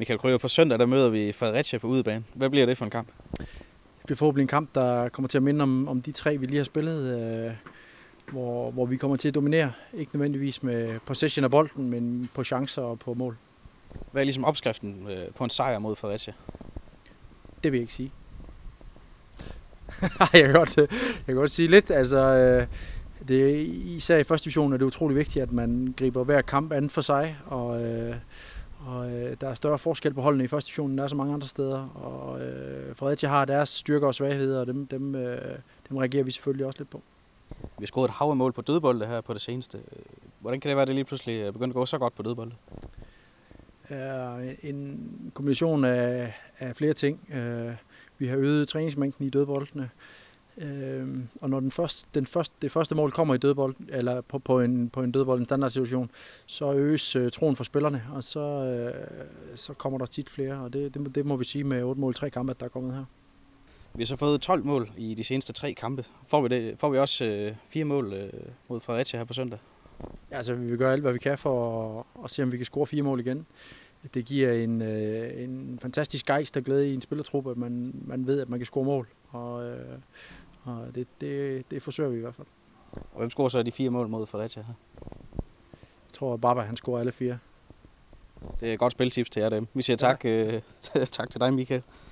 Michael Kryger, på søndag der møder vi Fredericia på udebane. Hvad bliver det for en kamp? Det bliver forhåbentlig en kamp, der kommer til at minde om de tre, vi lige har spillet, hvor vi kommer til at dominere. Ikke nødvendigvis med possession af bolden, men på chancer og på mål. Hvad er ligesom opskriften på en sejr mod Fredericia? Det vil jeg ikke sige. jeg kan godt sige lidt. Altså, det er, især i første division er det utrolig vigtigt, at man griber hver kamp an for sig, og der er større forskel på holdene i første division, end der er så mange andre steder. Og Fredericia har deres styrker og svagheder, og dem reagerer vi selvfølgelig også lidt på. Vi har scoret et hav af mål på dødbolde her på det seneste. Hvordan kan det være, at det lige pludselig er begyndt at gå så godt på dødbolde? En kombination af flere ting. Vi har øget træningsmængden i dødboldene. Og når det første mål kommer i dødbold, eller på en dødbold, en standardsituation, så øges troen for spillerne, og så kommer der tit flere, og det må vi sige med 8 mål i 3 kampe, at der er kommet her. Vi har så fået 12 mål i de seneste 3 kampe. Får vi også 4 mål mod Fredericia her på søndag? Ja, altså vi vil gøre alt, hvad vi kan for at se, om vi kan score 4 mål igen. Det giver en fantastisk gejst og glæde i en spillertruppe, at man ved, at man kan score mål, og det forsøger vi i hvert fald. Og hvem scorer så de 4 mål mod Fredericia her? Jeg tror, at Baba han scorer alle 4. Det er et godt spiltips til jer dem. Vi siger tak, tak til dig, Michael.